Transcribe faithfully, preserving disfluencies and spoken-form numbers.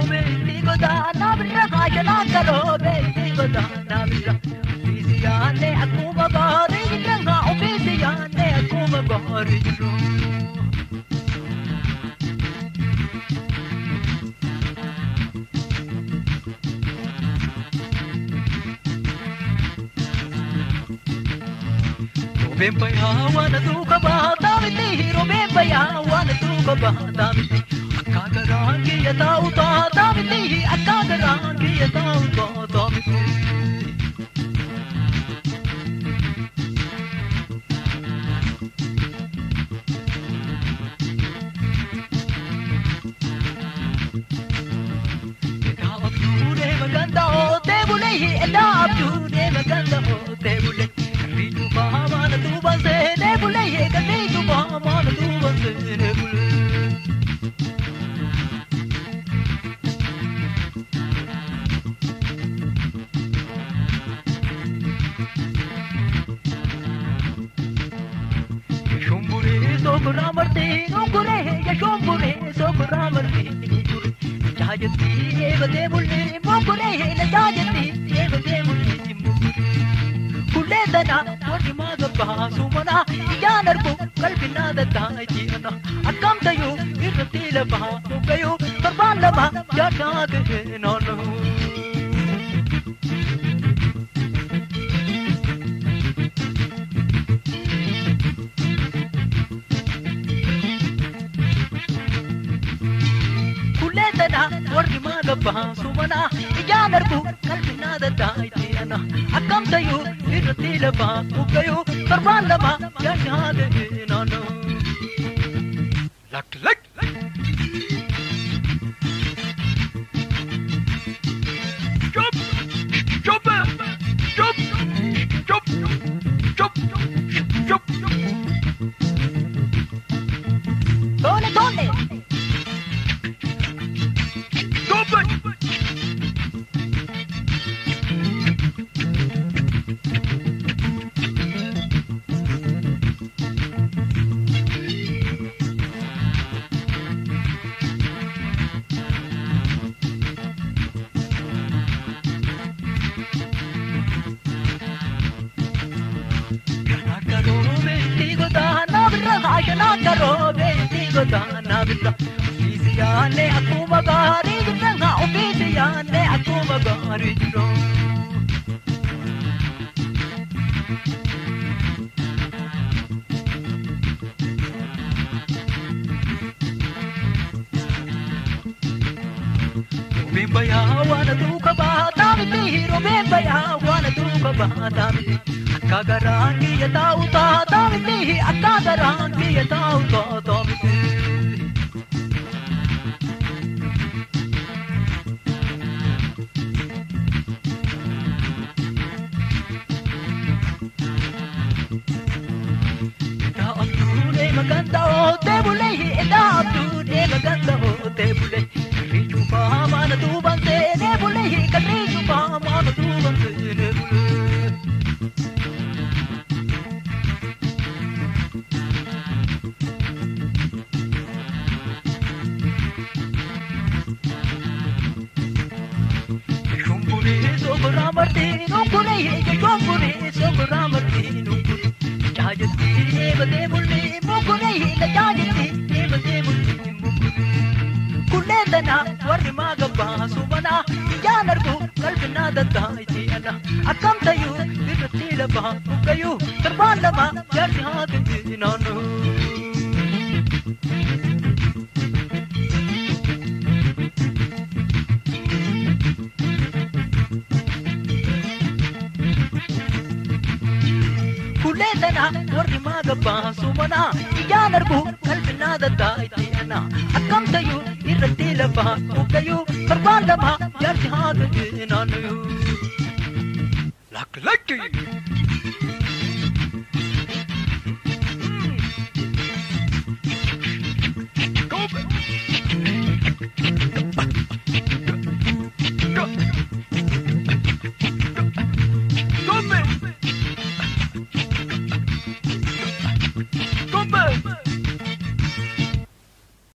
beti goda nabra kajana karo beti goda nabra bisiyane akuma gari janga bisiyane akuma gari jro Bempaya wana duka bata miti Bempaya wana duka bata miti Akagarangi yata uta miti Akagarangi yata uta miti Eda abdure maganda o tebule Eda abdure maganda o tebule Mana tu banse ne bule ye kane tu mana tu banse ne bule Shombure so kuramarte nungure ye shombure so kuramarte nungure jayati ye bade bule nungure ye jayati ye bade bule Kuledana wadi maga bahasumana yanar ko kalbina da taijina akam tayu irtila bahu kayu tarbala ma ya tag nonu Kuledana wadi maga bahasumana yanar ko kalbina da taijina akam tayu irtila bahu kayu tarbala ma ya tag nonu lak lak Chop chop chop chop chop chop Tole tole Chop Kajana karo beti godana billa Bisiyane akuma gari janga Bisiyane akuma gari jro Bempaya wana duka bata miti Bempaya wana duka bata miti Akagarangi yata uta miti Akagarangi yata uta miti Eda abdure maganda o tebule Eda abdure maganda o tebule Richu pa mana tu banse nebule Richu pa mana tu banse nebule Sokoramarte nungure ye shombure sokoramarte nungure jayati ye bade mulle nungure ye jayati ye bade mulle nungure kuledana warma gabba subana yanar ko kalbina da taijina akam tayu dirtila ba kayu tarbala ma yarhat dinanu Kuledana warri maga bahasumana yanar ko kalbina da taijina akam tayu irtila ba kayu tarbala ma yarhat dinanu lak lak Go